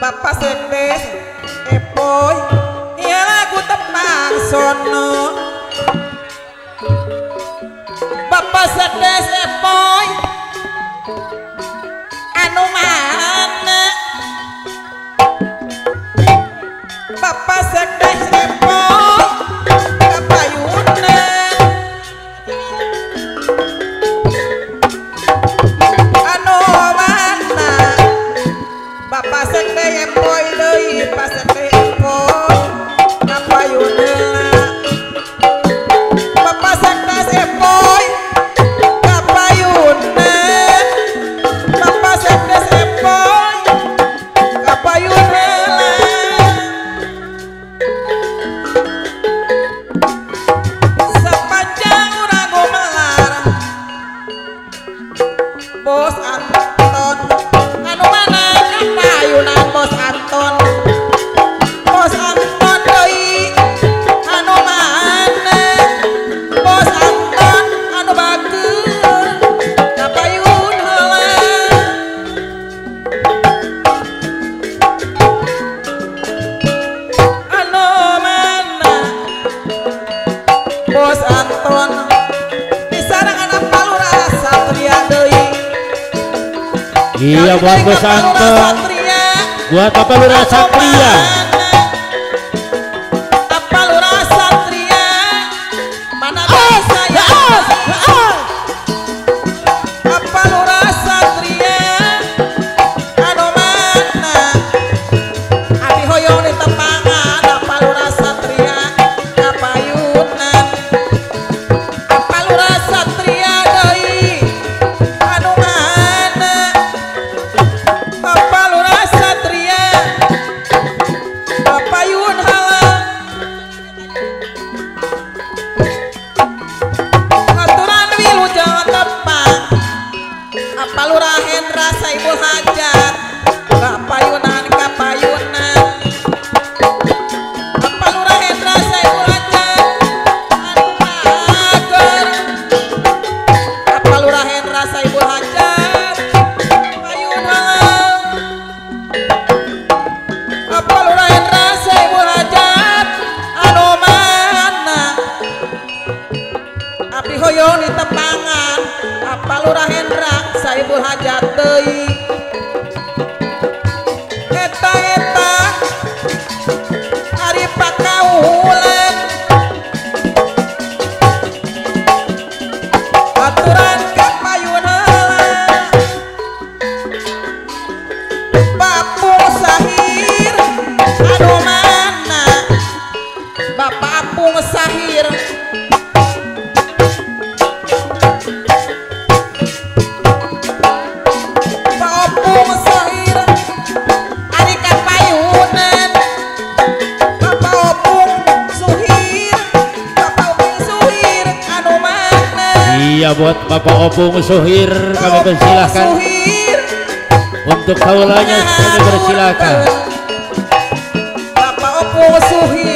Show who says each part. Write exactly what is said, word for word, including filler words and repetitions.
Speaker 1: Bapak Sekdes Epoy iya lagu tepang sono Bapak Sekdes Epoy anu mana Bapak Sekdes Epoy kapayuna anu mana Bapak Sekdes Epoy deui Pak Sekdes Epoy kapayuna Bapak Sekdes Epoy kapayuna Bapak Sekdes Epoy kapayuna sepanjang urang gumelar Bos Anton anu mana kapayunan Bos Anton Bos Anton deui anu mana Bos Anton anu bageus kapayun heula anu mana Bos Anton disarangan apa lurah Satria deui
Speaker 2: iya buat Bos Anton buat apa lurah Satria
Speaker 1: apa lurah Satria mana saya apa lurah Satria anu mana abi hoyong di tepangan apa lurah Satria kapayunan apa lurah Satria deui anu mana apa lurah Satria kapayun heula ngaturan wilujeng tepang apa lurah Hendra Saibul Hajat kapayunan kapayunan apa lurah Hendra Saibul Hajat anu mager apa lurah Hendra Saibul Hajat kapayun heula apa lurah Hendra Saibul Hajat anu mana abdi hoyong di tepangan apa lurah Hendra Saibul Hajat deui eta eta ari pakaulan aturan kapayun heula Papung Sahir anu mana Bapak Apung Sahir Pak Apung Sahir ari kapayunan Bapak Apung Suhir Bapak Apung Suhir anu mana
Speaker 2: iya buat Bapak Opung Suhir kami persilahkan
Speaker 1: Suhir
Speaker 2: untuk kaulanya kami persilahkan
Speaker 1: Bapak Opung Suhir